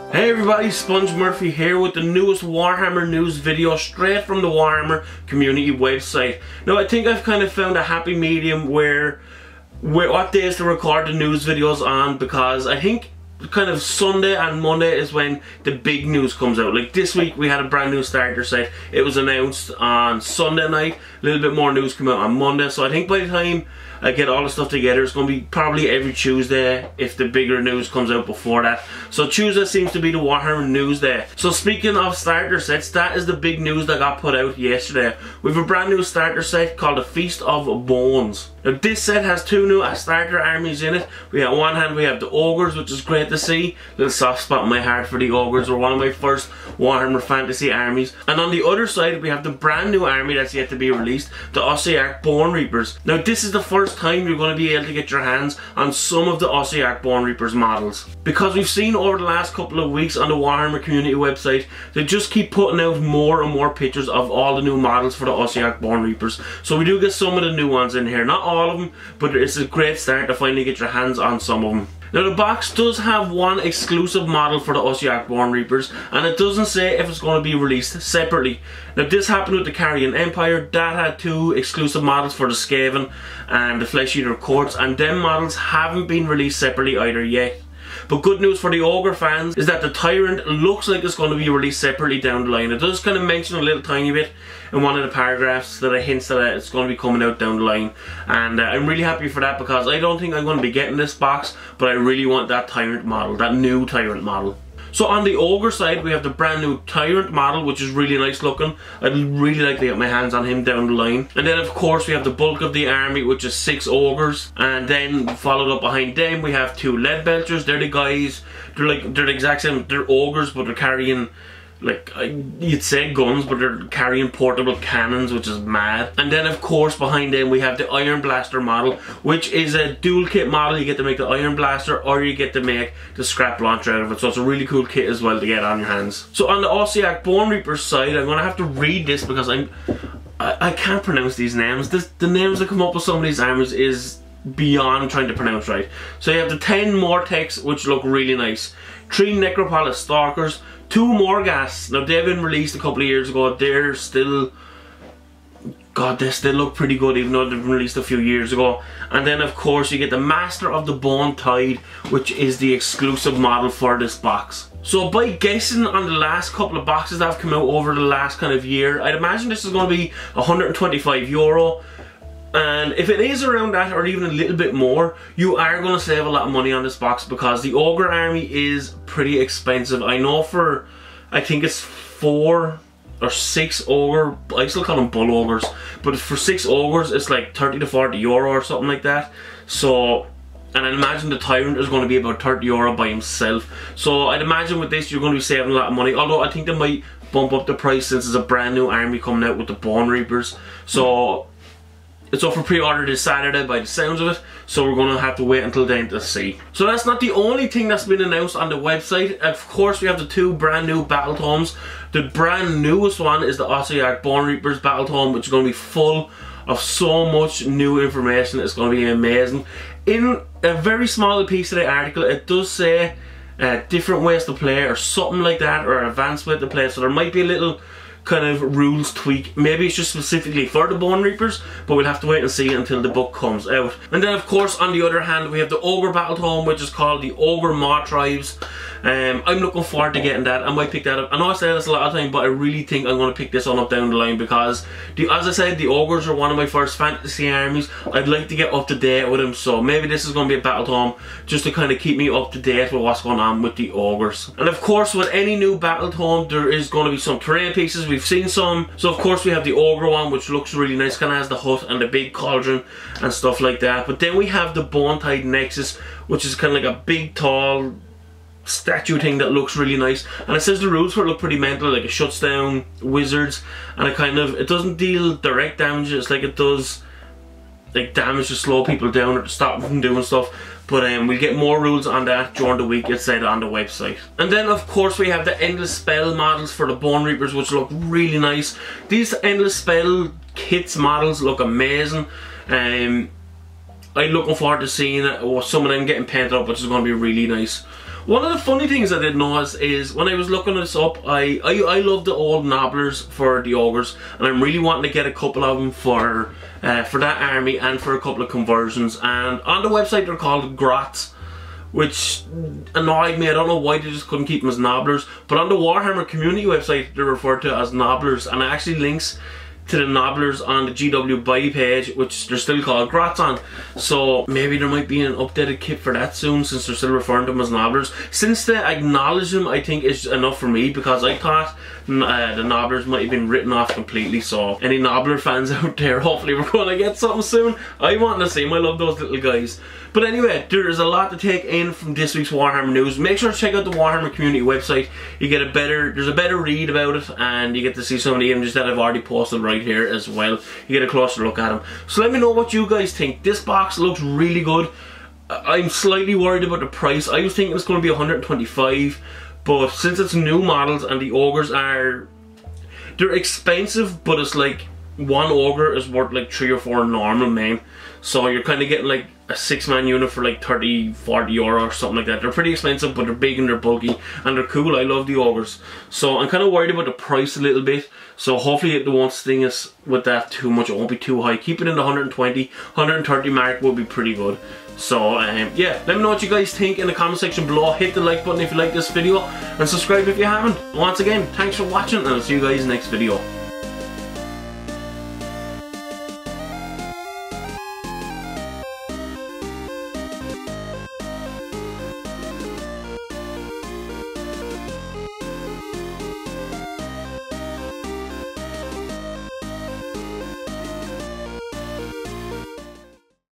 Hey everybody, Sponge Murphy here with the newest Warhammer news video straight from the Warhammer community website. Now I think I've kind of found a happy medium where what days to record the news videos on, because I think kind of Sunday and Monday is when the big news comes out. Like this week we had a brand new starter set. It was announced on Sunday night. A little bit more news came out on Monday, so I think by the time I get all the stuff together, it's going to be probably every Tuesday if the bigger news comes out before that. So Tuesday seems to be the Warhammer news day. So speaking of starter sets, that is the big news that got put out yesterday. We have a brand new starter set called the Feast of Bones. Now this set has two new starter armies in it. On one hand we have the Ogres, which is great to see. Little soft spot in my heart for the Ogres. Were one of my first Warhammer Fantasy armies. And on the other side we have the brand new army that's yet to be released, the Ossiarch Bone Reapers. Now this is the first time you're going to be able to get your hands on some of the Ossiarch Bone Reapers models, because we've seen over the last couple of weeks on the Warhammer community website they just keep putting out more and more pictures of all the new models for the Ossiarch Bone Reapers. So we do get some of the new ones in here, not all of them, but it's a great start to finally get your hands on some of them. Now the box does have one exclusive model for the Ossiarch Bone Reapers, and it doesn't say if it's going to be released separately. Now this happened with the Carrion Empire. That had two exclusive models for the Skaven and the Flesh Eater Courts, and them models haven't been released separately either yet. But good news for the Ogre fans is that the Tyrant looks like it's going to be released separately down the line. It does kind of mention a little tiny bit in one of the paragraphs that it hints that it's going to be coming out down the line. And I'm really happy for that, because I don't think I'm going to be getting this box, but I really want that Tyrant model, that new Tyrant model. So on the Ogre side we have the brand new Tyrant model, which is really nice looking. I'd really like to get my hands on him down the line. And then of course we have the bulk of the army, which is 6 Ogres, and then followed up behind them we have 2 Leadbelchers. They're the guys, they're the exact same, they're Ogres but they're carrying, like, you'd say guns, but they're carrying portable cannons, which is mad. And then of course behind them we have the Iron Blaster model, which is a dual kit model. You get to make the Iron Blaster or you get to make the scrap launcher out of it, so it's a really cool kit as well to get on your hands. So on the Ossiarch Bone Reapers side, I'm going to have to read this because I can't pronounce these names. The names that come up with some of these armies is beyond trying to pronounce right. So you have the 10 Mortex, which look really nice, 3 Necropolis Stalkers, 2 Morghast. Now they've been released a couple of years ago. They're still, God, they still look pretty good even though they've been released a few years ago. And then of course you get the Master of the Bone Tide, which is the exclusive model for this box. So by guessing on the last couple of boxes that have come out over the last kind of year, I'd imagine this is going to be €125. And if it is around that or even a little bit more, you are going to save a lot of money on this box, because the Ogre army is pretty expensive. I know for, I think it's 4 or 6 Ogre, I still call them Bull Ogres, but for 6 Ogres it's like €30 to €40 or something like that. So, and I imagine the Tyrant is going to be about €30 by himself. So I'd imagine with this you're going to be saving a lot of money, although I think they might bump up the price since it's a brand new army coming out with the Bone Reapers. So it's up for pre-order this Saturday by the sounds of it, so we're going to have to wait until then to see. So that's not the only thing that's been announced on the website. Of course we have the 2 brand new battle tomes. The brand newest one is the Ossiarch Bone Reapers battle tome, which is going to be full of so much new information. It's going to be amazing. In a very small piece of the article it does say different ways to play or something like that, or advanced way to play, so there might be a little kind of rules tweak. Maybe it's just specifically for the Bone Reapers, but we'll have to wait and see until the book comes out. And then of course on the other hand we have the Ogre battle tome, which is called the Ogre Maw Tribes. I'm looking forward to getting that. I might pick that up. I know I say this a lot of time, but I really think I'm going to pick this one up down the line, because as I said, the Ogres are one of my first fantasy armies. I'd like to get up to date with them, so maybe this is going to be a battle tome just to kind of keep me up to date with what's going on with the Ogres. And of course with any new battle tome there is going to be some terrain pieces. We've seen some. So of course we have the Ogre one, which looks really nice, kind of has the hut and the big cauldron and stuff like that. But then we have the Bone Tide Nexus, which is kind of like a big tall statue thing that looks really nice, and it says the rules for it look pretty mental, like it shuts down wizards, and it doesn't deal direct damage. It's like it does like damage to slow people down or to stop them from doing stuff. But we'll get more rules on that during the week, it said on the website. And then of course we have the Endless Spell models for the Bone Reapers, which look really nice. These Endless Spell kits models look amazing. I'm looking forward to seeing some of them getting painted up, which is going to be really nice. One of the funny things I did notice is when I was looking this up, I love the old Nobblers for the Ogres, and I'm really wanting to get a couple of them for that army and for a couple of conversions. And on the website they're called Grots, which annoyed me. I don't know why they just couldn't keep them as Nobblers, but on the Warhammer community website they're referred to as Nobblers, and it actually links to the Nobblers on the GW buy page, which they're still called Grots on. So maybe there might be an updated kit for that soon, since they're still referring to them as Nobblers. Since they acknowledge them, I think is enough for me, because I thought the Nobblers might have been written off completely. So any Nobbler fans out there, hopefully we're going to get something soon. I want to see them. I love those little guys. But anyway, there is a lot to take in from this week's Warhammer news. Make sure to check out the Warhammer community website. You get there's a better read about it, and you get to see some of the images that I've already posted right here as well. You get a closer look at them. So let me know what you guys think. This box looks really good. I'm slightly worried about the price. I was thinking it's going to be 125, but since it's new models and the Ogres they're expensive, but it's like one Ogre is worth like 3 or 4 normal men. So you're kind of getting like a 6-man unit for like 30-40 euro or something like that. They're pretty expensive, but they're big and they're bulky and they're cool. I love the Ogres. So I'm kind of worried about the price a little bit. So hopefully it won't sting us with that too much. It won't be too high. Keep it in the 120, 130 mark will be pretty good. So yeah, let me know what you guys think in the comment section below. Hit the like button if you like this video, and subscribe if you haven't. Once again, thanks for watching, and I'll see you guys next video.